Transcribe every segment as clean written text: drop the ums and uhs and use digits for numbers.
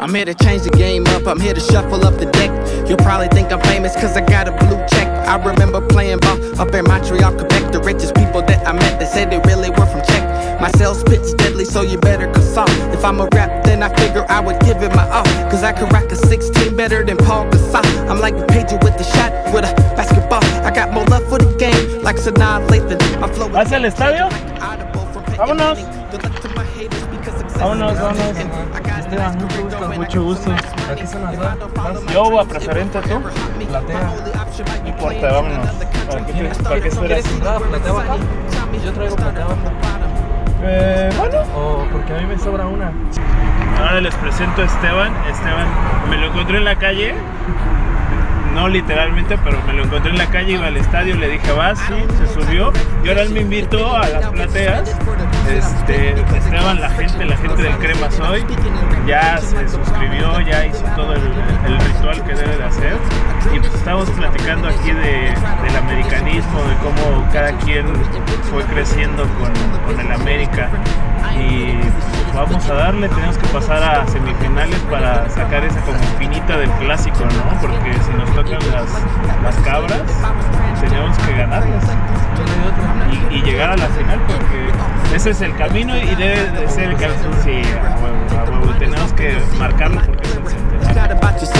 I'm here to change the game up, I'm here to shuffle up the deck. You'll probably think I'm famous cause I got a blue check. I remember playing ball up in Montreal, Quebec. The richest people that I met, they said they really were from Czech. My sales pitch deadly, so you better consult. If I'm a rap, then I figure I would give it my all. Cause I could rock a 16 better than Paul Gasol. I'm like a pager with the shot, with a basketball. I got more love for the game, like Sanaa Lathan. My flow ¿Vas al estadio? Vámonos. Vámonos, vámonos. Esteban, mucho gusto. Mucho gusto. ¿A qué se nos da? Yo a preferente, tú. Platea. No importa, vámonos. ¿Para qué esperas? ¿Quieres entrada platea baja? Yo traigo platea baja. Bueno. O porque a mí me sobra una. Ahora les presento a Esteban. Esteban, me lo encontré en la calle. No literalmente, pero me lo encontré en la calle, iba al estadio, le dije, vas, sí, se subió. Y ahora él me invitó a las plateas. Esteban, la gente del Crema Soy, ya se suscribió, ya hizo todo el ritual que debe de hacer. Y pues estamos platicando aquí del americanismo, de cómo cada quien fue creciendo con el América. Y pues vamos a darle, tenemos que pasar a semifinales para sacar esa como finita del clásico, ¿no? Porque si nos tocan las cabras, tenemos que ganarlas y llegar a la final, porque ese es el camino y debe de ser el camino. Sí, a huevo, tenemos que marcarlo porque es el centenario.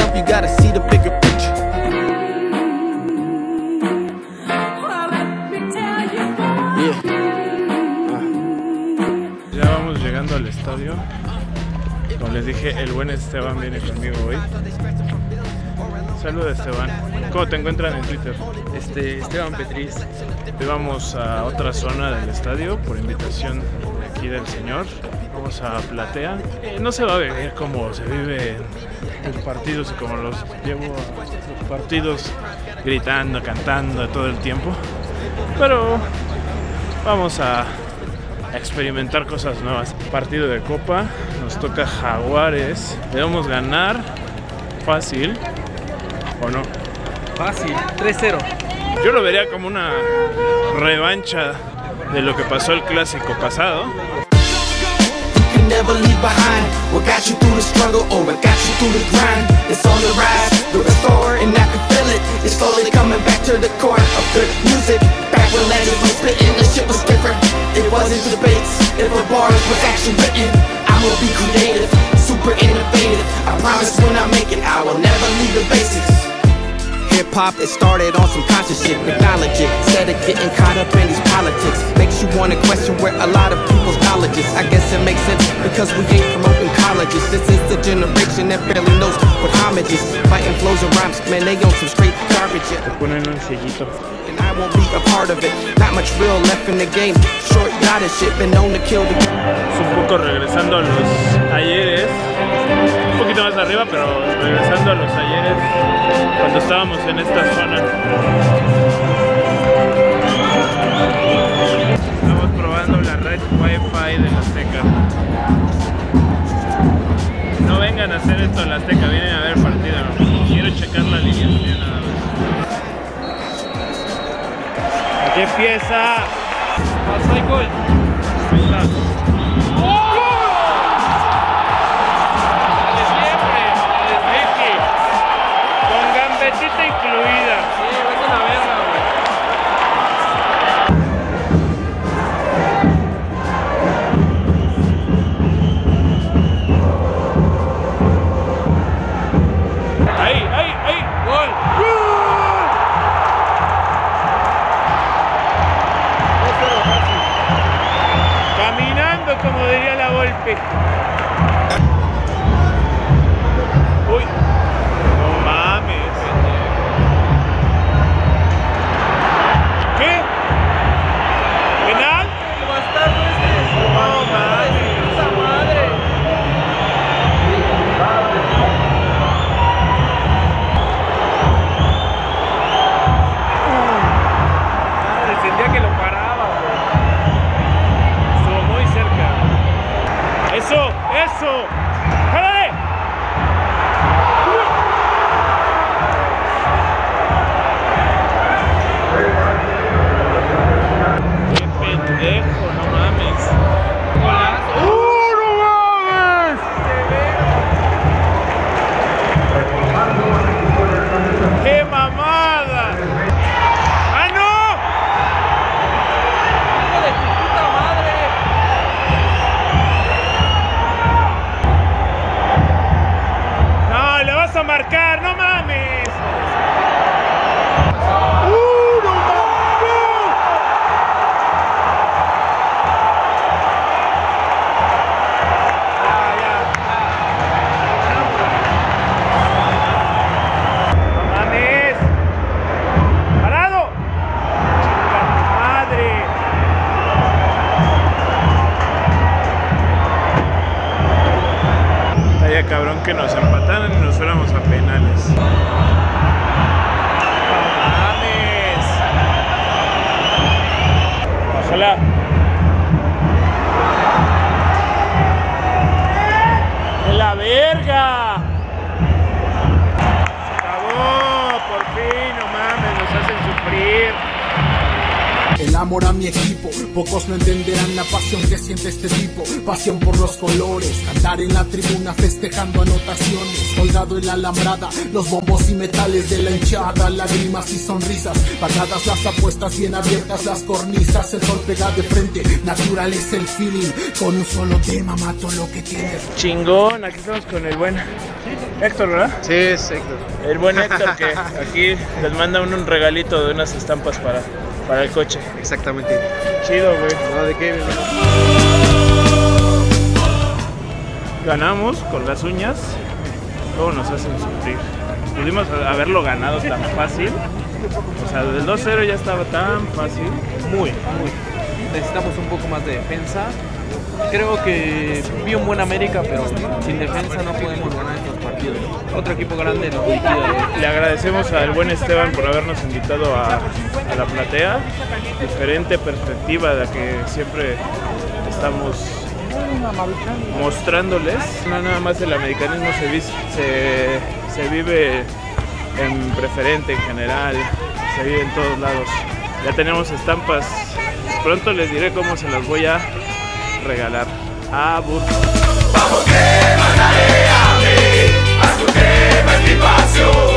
Ya vamos llegando al estadio. Como les dije, el buen Esteban viene conmigo hoy. Saluda, Esteban. ¿Cómo te encuentran en Twitter? Esteban Petriz. Hoy vamos a otra zona del estadio por invitación de aquí del señor. Vamos a Platea. No se va a vivir como se vive en partidos y como los llevo a los partidos gritando, cantando todo el tiempo. Pero vamos a experimentar cosas nuevas. Partido de Copa, nos toca Jaguares. Debemos ganar fácil, ¿o no? Fácil, 3-0. Yo lo vería como una revancha de lo que pasó el clásico pasado. Never leave behind. What got you through the struggle or what got you through the grind? It's on the rise, the restore, and I can feel it. It's slowly coming back to the core of good music. Back when legends was spitting, the shit was different. It wasn't debates, if a bars was actually written. I'ma be creative, super innovative. I promise when I make it, I will never leave the basics. Hip-hop, it started on some conscious shit, acknowledge it. Instead of getting caught up in these politics, makes you wanna question where a lot of people's knowledge is. I guess it makes sense because we ain't from open colleges. This is the generation that barely knows what homage is. Fighting flows and rhymes, man, they on some straight garbage. Te ponen un sellito. And I won't be a part of it. Not much real left in the game. Short yada shit, been known to kill the game. Es un poco regresando a los ayeres. Un poquito más arriba, pero regresando a los ayeres cuando estábamos en esta zona. Estamos probando la red Wi-Fi de la Azteca. No vengan a hacer esto en la Azteca, vienen a ver partido. Quiero checar la alineación nada más. Aquí empieza. Hay gol. Ahí está. Incluida. Sí, vete a la verga, güey. Ahí, gol. Caminando, como diría la Volpe. Uy, no mames. ¿Qué? ¿Penal? El bastardo este. No mames. ¡Puta madre! Sentía que lo paraba, güey. Estuvo muy cerca. ¡Eso! ¡Jálale! ¡Qué pendejo! ¡No mames! Golazo. ¡No mames! cabrón que nos empataran y nos fuéramos a penales. ¡Mames! Ojalá. ¡De la verga! Se acabó, por fin, no mames, nos hacen sufrir. El amor a mi equipo, pocos no entenderán la pasión que siente este tipo. Pasión por los colores, cantar en la tribuna festejando anotaciones. Colgado en la alambrada, los bombos y metales de la hinchada. Lágrimas y sonrisas, pagadas las apuestas, bien abiertas las cornisas. El sol pega de frente, natural es el feeling. Con un solo tema mato lo que tienes. Chingón, aquí estamos con el buen Héctor, ¿verdad? Sí, es Héctor. El buen Héctor que aquí les manda un regalito de unas estampas para el coche. Exactamente. Chido, güey. No, ¿de qué? Ganamos con las uñas. Luego nos hacen sufrir. Pudimos haberlo ganado tan fácil. O sea, del 2-0 ya estaba tan fácil. Muy. Necesitamos un poco más de defensa. Creo que vi un buen América, pero sin defensa no podemos ganar estos partidos. Otro equipo grande nos liquida. Le agradecemos al buen Esteban por habernos invitado a la platea. Diferente perspectiva de la que siempre estamos mostrándoles. No nada más el americanismo se vive en preferente en general, se vive en todos lados. Ya tenemos estampas. Pronto les diré cómo se las voy a regalar. Abur. Vamos que mandaré a mí, haz tu tema en mi pasión.